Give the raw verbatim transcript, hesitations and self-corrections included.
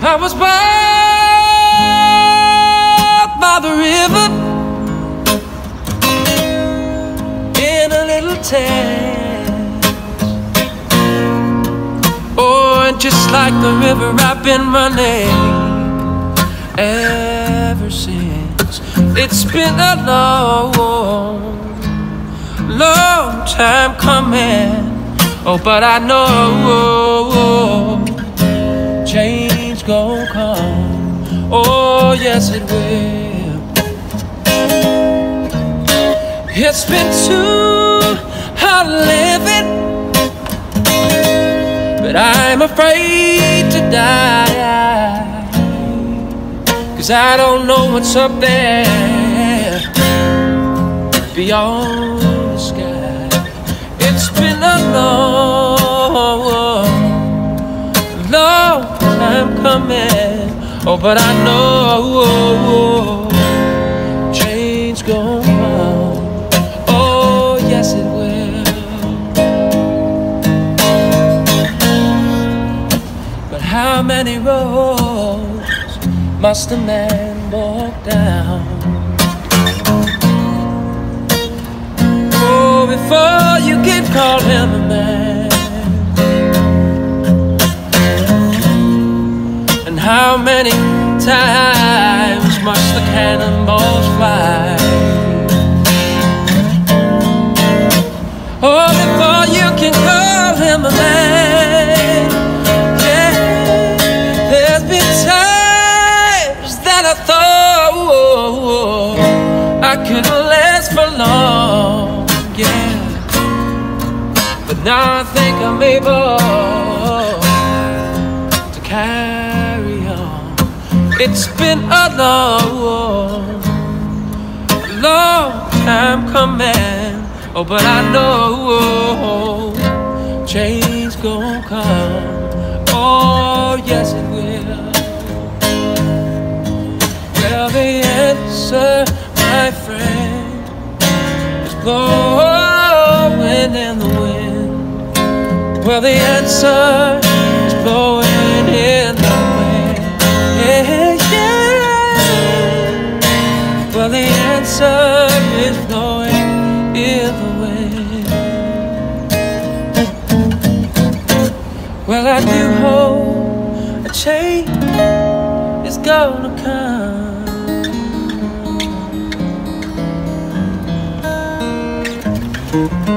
I was born by the river in a little town. Oh, and just like the river I've been running ever since. It's been a long, long time coming. Oh, but I know change gon' come. Oh, yes it will. It's been too hard living, but I'm afraid to die, 'cause I don't know what's up there beyond the sky. It's been a long, long time coming. Oh, but I know change gon' come. Oh, yes it will. But how many roads must a man walk down oh, before you can call him a man? And how many times must the cannonballs fly oh, before you can call him a man? Yeah, there's been times that I thought I couldn't last for long, yeah, but now I think I'm able to carry on. It's been a long, long time coming. Oh, but I know change gon' come. Oh, yes it will. Well, the answer, my friend, is blowing in the wind. Well, the answer is blowing in the wind. Yeah, yeah. Well, the answer is blowing in the wind. Well, I do hope a change is gonna come.